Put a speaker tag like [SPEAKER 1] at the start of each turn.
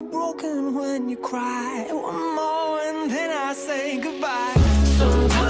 [SPEAKER 1] broken when you cry. One more and then I say goodbye. Sometimes